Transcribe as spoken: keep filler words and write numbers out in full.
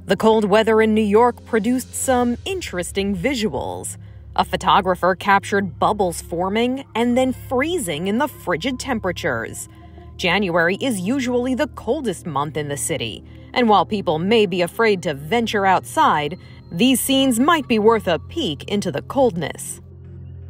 The cold weather in New York produced some interesting visuals. A photographer captured bubbles forming and then freezing in the frigid temperatures. January is usually the coldest month in the city, and while people may be afraid to venture outside, these scenes might be worth a peek into the coldness.